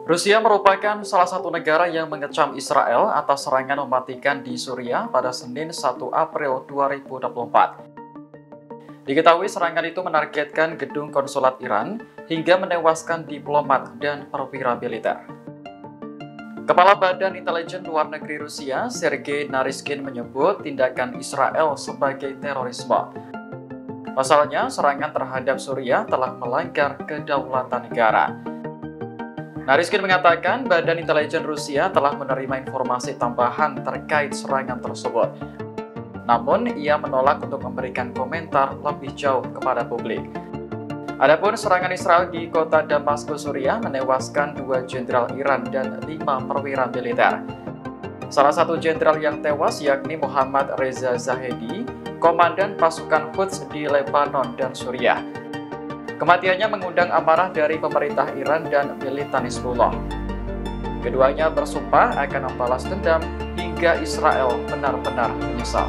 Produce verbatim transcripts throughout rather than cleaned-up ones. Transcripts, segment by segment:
Rusia merupakan salah satu negara yang mengecam Israel atas serangan mematikan di Suriah pada Senin satu April dua ribu dua puluh empat. Diketahui serangan itu menargetkan gedung konsulat Iran hingga menewaskan diplomat dan perwira militer. Kepala Badan Intelijen Luar Negeri Rusia, Sergei Naryshkin, menyebut tindakan Israel sebagai terorisme. Pasalnya, serangan terhadap Suriah telah melanggar kedaulatan negara. Naryshkin mengatakan Badan Intelijen Rusia telah menerima informasi tambahan terkait serangan tersebut. Namun, ia menolak untuk memberikan komentar lebih jauh kepada publik. Adapun serangan Israel di kota Damaskus, Suriah menewaskan dua jenderal Iran dan lima perwira militer. Salah satu jenderal yang tewas yakni Muhammad Reza Zahedi, komandan pasukan Quds di Lebanon dan Suriah. Kematiannya mengundang amarah dari pemerintah Iran dan militan Hizbullah. Keduanya bersumpah akan membalas dendam hingga Israel benar-benar menyesal.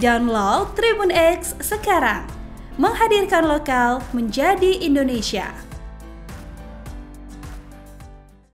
Download Tribun X sekarang, menghadirkan lokal menjadi Indonesia.